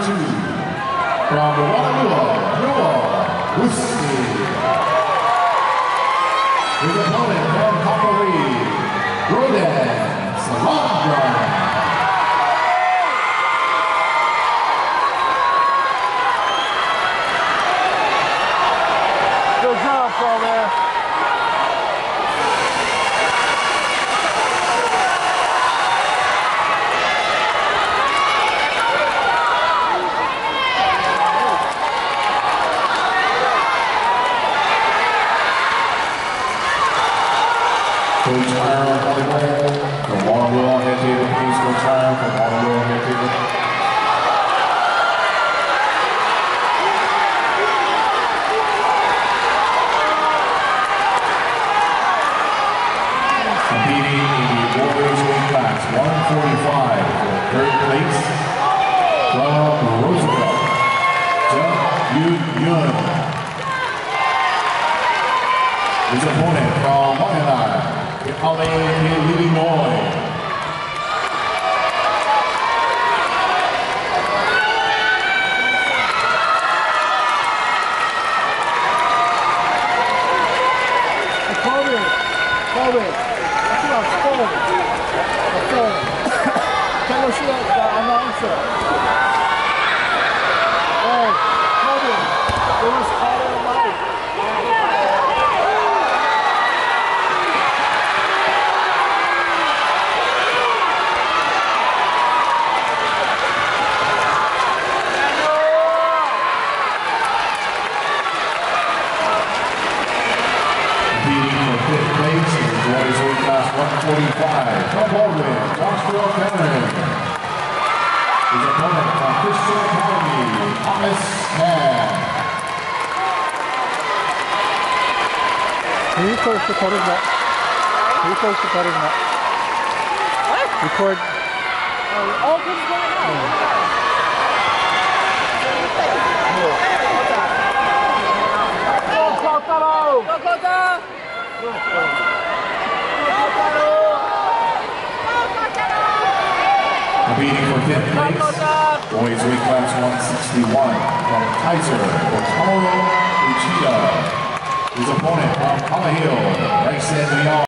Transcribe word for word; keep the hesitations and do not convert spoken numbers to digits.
two, from Guadalajara, Noah Wuski. His opponent from Hungary, Rodan Salandra. Good job, bro, man. Coach Tyron Hollywood from Waterloo head table. Please, Coach Tyron from Waterloo head table. Competing in the Warriors weight class, one forty-five for third place from Roosevelt, Jung Yoon Yun. His opponent from Montana, Illinois. Kobe, Kobe, that's not Kobe. That's Kobe. Can you see that announcer? Hey, Kobe, it was Kobe Mike. Fifth place in the boys weight class one forty-five. From Baldwin, Joshua Cameron. His opponent from Christian Academy, Thomas Mann. Can you post the cutting net? Can you post the cutting net? What? Record. Oh, all this is going on. Go, Kotaro! Go, Kotaro! Competing for fifth place, boys weight class one sixty-one from Kaiser, Otaro Uchida. His opponent from Color Hill, Bryson Leon.